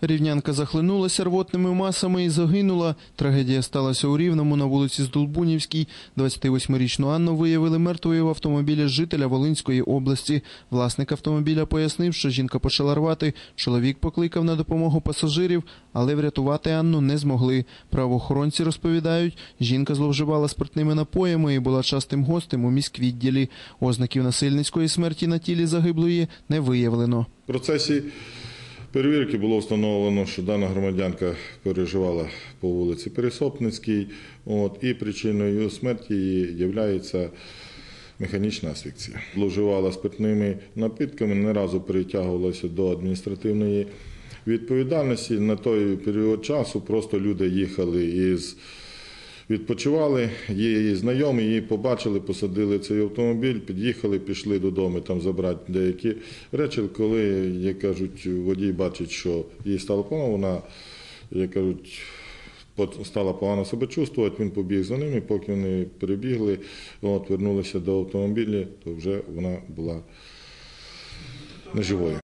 Рівнянка захлинулася рвотними масами і загинула. Трагедія сталася у Рівному на вулиці Здолбунівській. 28-річну Анну виявили мертвою в автомобілі жителя Волинської області. Власник автомобіля пояснив, що жінка почала рвати. Чоловік покликав на допомогу пасажирів, але врятувати Анну не змогли. Правоохоронці розповідають, жінка зловживала спиртними напоями і була частим гостем у міськвідділі. Ознаків насильницької смерті на тілі загиблої не виявлено. В процесі перевірки було встановлено, що дана громадянка переживала по вулиці Пересопницькій, і причиною смерті її є механічна асфіксія. Зловживала спиртними напідками, не разу притягувалася до адміністративної відповідальності. На той період часу просто люди їхали відпочивали, її знайомі, її побачили, посадили цей автомобіль, під'їхали, пішли додому там забрати деякі речі. Коли, як кажуть, водій бачить, що їй стало погано, вона, як кажуть, стала погано себе чувствувати, він побіг за ними, поки вони перебігли, вернулися до автомобіля, то вже вона була неживою.